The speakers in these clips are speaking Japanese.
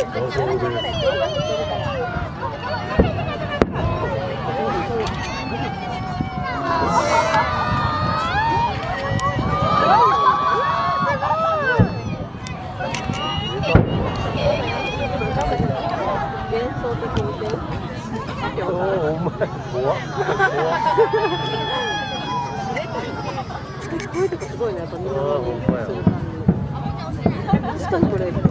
声とかすごいね、やっぱみんなする感じ。確かにこれ。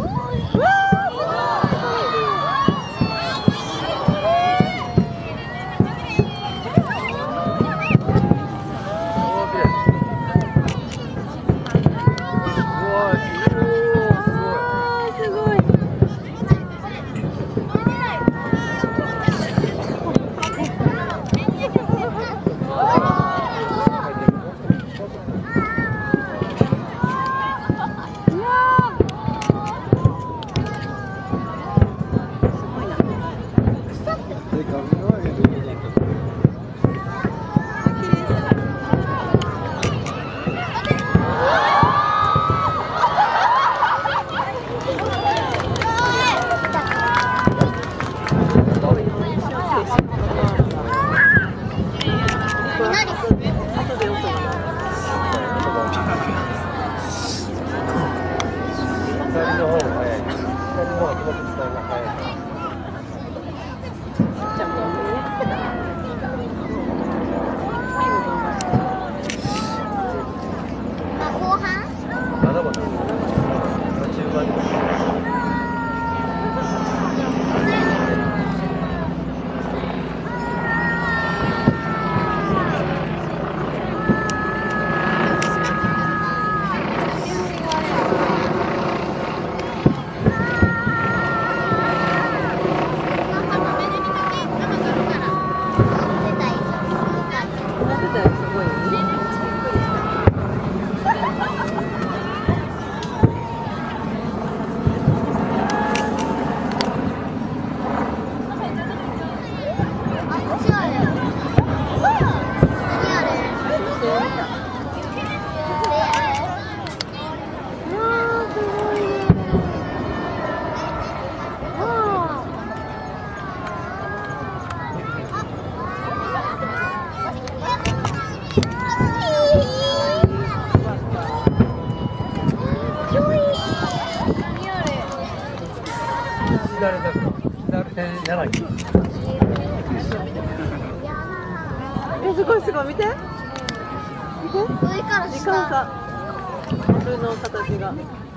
すごいすごい、見て。見て。 上から時間差。普通の形が。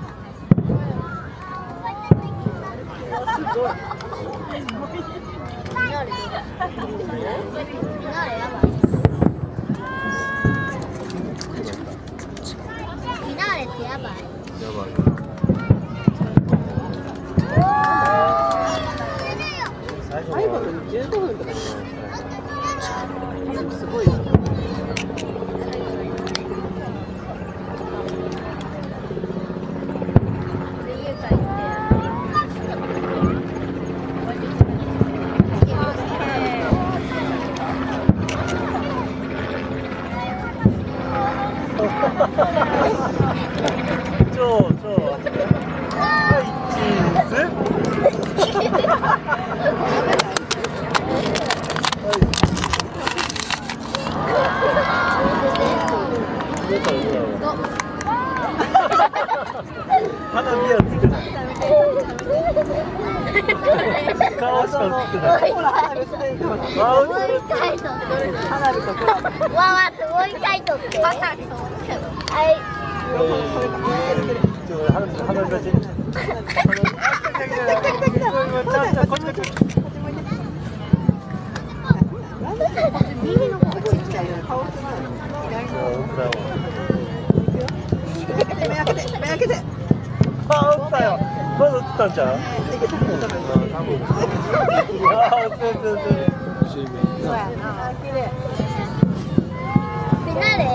すごい。 フィナーレやばい。フィナーレってやばい。 やばい。 最後の15分とかすごいよ。 花火はつけない。顔しか映ってない。 ほら、花火つけてる。 もう一回撮って。 花火とコラボ。 わわ、もう一回撮って。はい。 花火出し。 耳の方がちっちゃいよね。顔ってない。目開けて、目開けて。 あ、撃ったよ。まだ撃ったんちゃう？あ、撃ってる。 そうやな。綺麗。 フィナーレ